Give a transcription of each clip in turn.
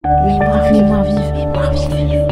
Mémoire vive, mémoire vive.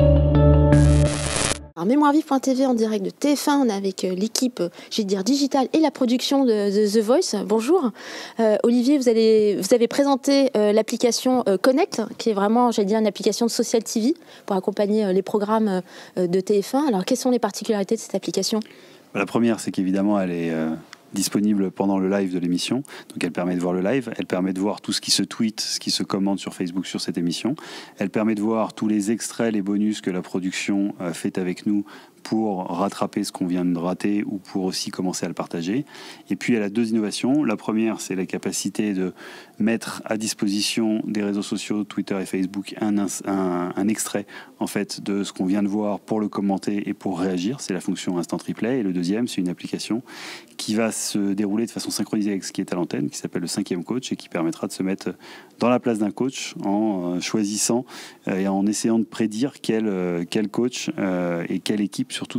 Alors, mémoirevive.tv en direct de TF1, on est avec l'équipe, j'ai dire digitale et la production de The Voice. Bonjour. Olivier, vous avez présenté l'application Connect, qui est vraiment, j'allais dire, une application de social TV pour accompagner les programmes de TF1. Alors, quelles sont les particularités de cette application ? La première, c'est qu'évidemment, elle est disponible pendant le live de l'émission. Donc elle permet de voir le live, elle permet de voir tout ce qui se tweet, ce qui se commente sur Facebook sur cette émission. Elle permet de voir tous les extraits, les bonus que la production fait avec nous pour rattraper ce qu'on vient de rater ou pour aussi commencer à le partager. Et puis elle a deux innovations. La première, c'est la capacité de mettre à disposition des réseaux sociaux, Twitter et Facebook, un extrait en fait de ce qu'on vient de voir pour le commenter et pour réagir. C'est la fonction Instant Replay. Et le deuxième, c'est une application qui va se dérouler de façon synchronisée avec ce qui est à l'antenne, qui s'appelle le 5e coach et qui permettra de se mettre dans la place d'un coach en choisissant et en essayant de prédire quel coach et quelle équipe surtout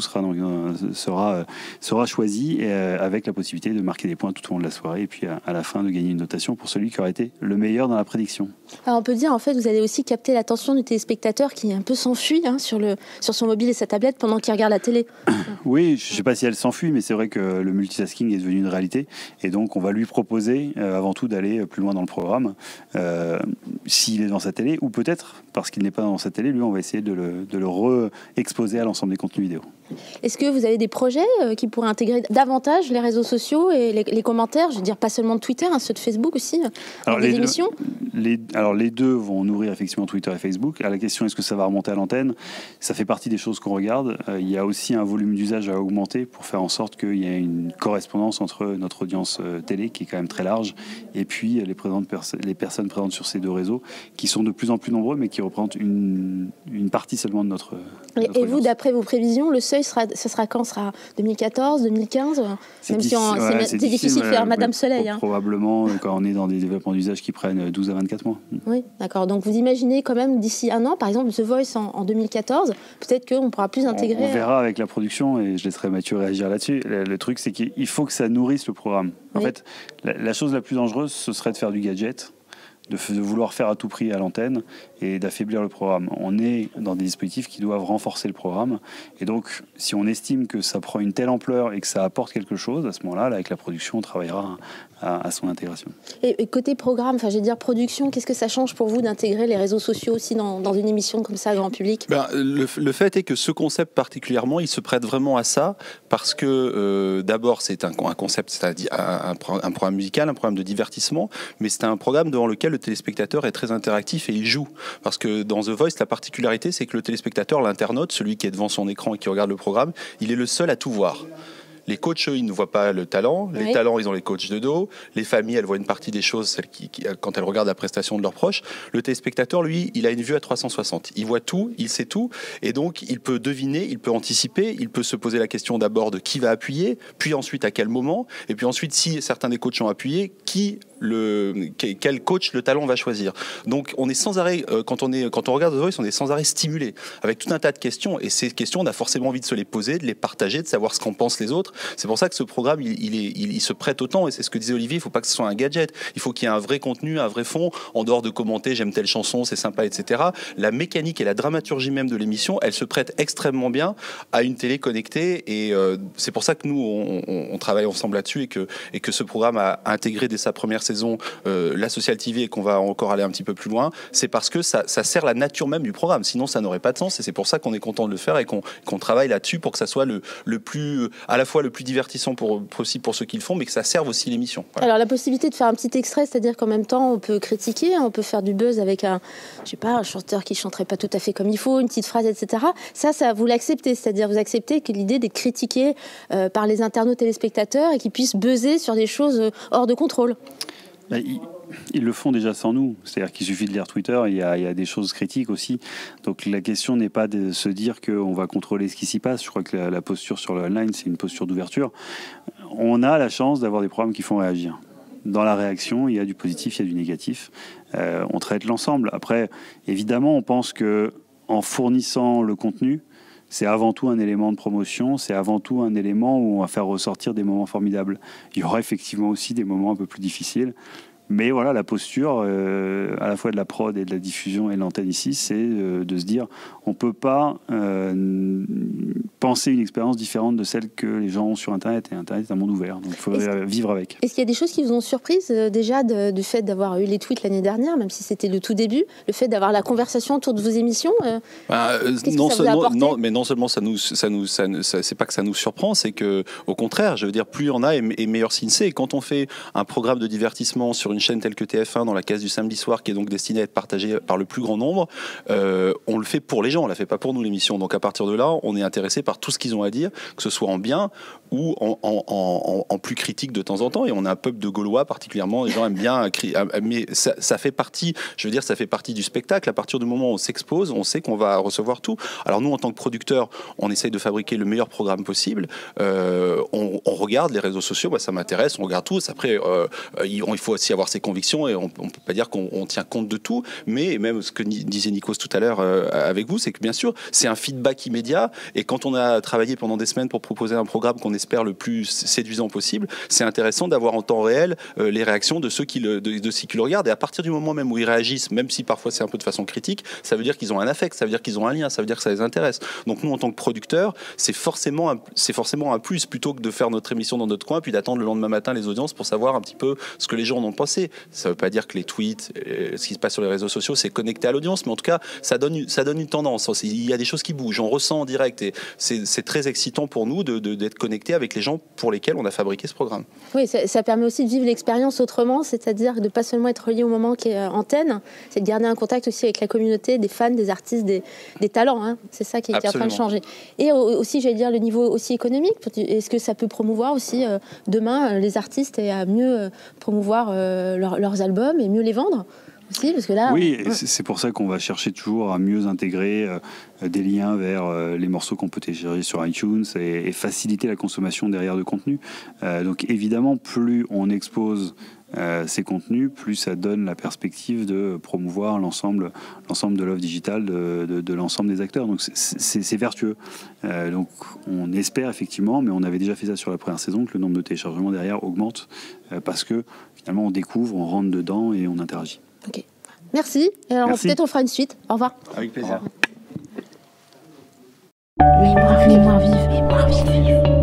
sera choisi avec la possibilité de marquer des points tout au long de la soirée et puis à la fin de gagner une notation pour celui qui aurait été le meilleur dans la prédiction. Alors on peut dire en fait vous allez aussi capter l'attention du téléspectateur qui un peu s'enfuit sur son mobile et sa tablette pendant qu'il regarde la télé. Oui, je ne sais pas si elle s'enfuit, mais c'est vrai que le multitasking est devenu une réalité et donc on va lui proposer avant tout d'aller plus loin dans le programme s'il est devant sa télé ou peut-être parce qu'il n'est pas devant sa télé, lui on va essayer de le re-exposer à l'ensemble des contenus vidéo. Est-ce que vous avez des projets qui pourraient intégrer davantage les réseaux sociaux et les commentaires, je veux dire pas seulement de Twitter, ceux de Facebook aussi, dans des émissions ? Les deux vont nourrir effectivement Twitter et Facebook. À la question est-ce que ça va remonter à l'antenne, ça fait partie des choses qu'on regarde. Il y a aussi un volume d'usage à augmenter pour faire en sorte qu'il y ait une correspondance entre notre audience télé, qui est quand même très large, et puis les personnes présentes sur ces deux réseaux, qui sont de plus en plus nombreux, mais qui représentent une partie seulement de notre Et vous, d'après vos prévisions, le seuil, ce sera quand ? Ce sera 2014, 2015 ? C'est difficile de faire Madame Soleil. Probablement, quand on est dans des développements d'usage qui prennent 12 à 24 mois. Oui, d'accord. Donc vous imaginez quand même d'ici un an, par exemple, The Voice en 2014, peut-être qu'on pourra plus intégrer... On verra avec la production et je laisserai Mathieu réagir là-dessus. Le truc, c'est qu'il faut que ça nourrisse le programme. En fait, la chose la plus dangereuse, ce serait de faire du gadget, de vouloir faire à tout prix à l'antenne et d'affaiblir le programme. On est dans des dispositifs qui doivent renforcer le programme. Et donc, si on estime que ça prend une telle ampleur et que ça apporte quelque chose, à ce moment-là, avec la production, on travaillera à son intégration. Et côté programme, production, qu'est-ce que ça change pour vous d'intégrer les réseaux sociaux aussi dans une émission comme ça, grand public ? Le fait est que ce concept particulièrement, il se prête vraiment à ça, parce que d'abord, c'est un concept, c'est-à-dire un programme musical, un programme de divertissement, mais c'est un programme devant lequel le téléspectateur est très interactif et il joue. Parce que dans The Voice, la particularité, c'est que le téléspectateur, l'internaute, celui qui est devant son écran et qui regarde le programme, il est le seul à tout voir. Les coachs, eux, ils ne voient pas le talent. Les talents, ils ont les coachs de dos. Les familles, elles voient une partie des choses, celles quand elles regardent la prestation de leurs proches. Le téléspectateur, lui, il a une vue à 360. Il voit tout, il sait tout. Et donc, il peut deviner, il peut anticiper, il peut se poser la question d'abord de qui va appuyer, puis ensuite à quel moment. Et puis ensuite, si certains des coachs ont appuyé, quel coach le talent va choisir. Donc, on est sans arrêt, quand on regarde The Voice, on est sans arrêt stimulé avec tout un tas de questions. Et ces questions, on a forcément envie de se les poser, de les partager, de savoir ce qu'en pensent les autres. C'est pour ça que ce programme, il se prête autant, et c'est ce que disait Olivier, il ne faut pas que ce soit un gadget, il faut qu'il y ait un vrai contenu, un vrai fond, en dehors de commenter, j'aime telle chanson, c'est sympa, etc. La mécanique et la dramaturgie même de l'émission, elle se prête extrêmement bien à une télé connectée, et c'est pour ça que nous, on travaille ensemble là-dessus, et que ce programme a intégré dès sa première saison la Social TV, et qu'on va encore aller un petit peu plus loin, c'est parce que ça sert la nature même du programme, sinon ça n'aurait pas de sens, et c'est pour ça qu'on est content de le faire, et qu'on travaille là-dessus pour que ça soit le plus, à la fois le plus divertissant possible pour ceux qui le font, mais que ça serve aussi l'émission. Voilà. Alors la possibilité de faire un petit extrait, c'est-à-dire qu'en même temps on peut critiquer, on peut faire du buzz avec un chanteur qui chanterait pas tout à fait comme il faut, une petite phrase, etc. Ça vous l'acceptez, c'est-à-dire vous acceptez que l'idée d'être critiqué par les internautes téléspectateurs et qu'ils puissent buzzer sur des choses hors de contrôle. Ils le font déjà sans nous, c'est-à-dire qu'il suffit de lire Twitter, il y a des choses critiques aussi, donc la question n'est pas de se dire qu'on va contrôler ce qui s'y passe. Je crois que la posture sur le online, c'est une posture d'ouverture. On a la chance d'avoir des programmes qui font réagir. Dans la réaction, il y a du positif, il y a du négatif, on traite l'ensemble. Après, évidemment, on pense qu'en fournissant le contenu, c'est avant tout un élément de promotion, c'est avant tout un élément où on va faire ressortir des moments formidables. Il y aura effectivement aussi des moments un peu plus difficiles, Mais voilà, la posture, à la fois de la prod et de la diffusion et de l'antenne ici, c'est de se dire, on ne peut pas penser une expérience différente de celle que les gens ont sur Internet. Et Internet est un monde ouvert, donc il faudrait vivre avec. Est-ce qu'il y a des choses qui vous ont surprise déjà du fait d'avoir eu les tweets l'année dernière, même si c'était le tout début, le fait d'avoir la conversation autour de vos émissions non, mais non seulement c'est pas que ça nous surprend, c'est que au contraire, je veux dire, plus il y en a et meilleur signe c'est. Et quand on fait un programme de divertissement sur une chaîne telle que TF1 dans la case du samedi soir, qui est donc destinée à être partagée par le plus grand nombre, on le fait pour les gens, on la fait pas pour nous l'émission. Donc à partir de là, on est intéressé par tout ce qu'ils ont à dire, que ce soit en bien ou en plus critique de temps en temps. Et on a un peuple de Gaulois particulièrement, les gens aiment bien, mais ça fait partie, je veux dire, ça fait partie du spectacle. À partir du moment où on s'expose, on sait qu'on va recevoir tout. Alors nous, en tant que producteurs, on essaye de fabriquer le meilleur programme possible. On regarde les réseaux sociaux, ça m'intéresse, on regarde tous. Après, il faut aussi avoir ses convictions et on peut pas dire qu'on tient compte de tout. Mais même ce que disait Nikos tout à l'heure avec vous, c'est que bien sûr, c'est un feedback immédiat. Et quand on a travaillé pendant des semaines pour proposer un programme qu'on espère le plus séduisant possible, c'est intéressant d'avoir en temps réel les réactions de ceux qui le regardent. Et à partir du moment même où ils réagissent, même si parfois c'est un peu de façon critique, ça veut dire qu'ils ont un affect, ça veut dire qu'ils ont un lien, ça veut dire que ça les intéresse. Donc nous, en tant que producteurs, c'est forcément un plus, plutôt que de faire notre émission dans notre coin puis d'attendre le lendemain matin les audiences pour savoir un petit peu ce que les gens en ont pensé. Ça veut pas dire que les tweets, ce qui se passe sur les réseaux sociaux, c'est connecté à l'audience, mais en tout cas, ça donne une tendance. Il y a des choses qui bougent, on ressent en direct, et c'est très excitant pour nous d'être connectés avec les gens pour lesquels on a fabriqué ce programme. Oui, ça permet aussi de vivre l'expérience autrement, c'est-à-dire de ne pas seulement être relié au moment qui est antenne, c'est de garder un contact aussi avec la communauté, des fans, des artistes, des talents. Hein. C'est ça qui est en train de changer. Et aussi, j'allais dire, le niveau aussi économique. Est-ce que ça peut promouvoir aussi demain les artistes et à mieux promouvoir leurs albums et mieux les vendre aussi, parce que là, oui, c'est pour ça qu'on va chercher toujours à mieux intégrer des liens vers les morceaux qu'on peut télécharger sur iTunes et faciliter la consommation derrière de contenu. Donc évidemment, plus on expose ces contenus, plus ça donne la perspective de promouvoir l'ensemble de l'offre digitale de l'ensemble des acteurs. Donc c'est vertueux. Donc on espère effectivement, mais on avait déjà fait ça sur la première saison, que le nombre de téléchargements derrière augmente parce que finalement on découvre, on rentre dedans et on interagit. Ok. Merci. Et alors peut-être on fera une suite. Au revoir. Avec plaisir. Mémoire vive.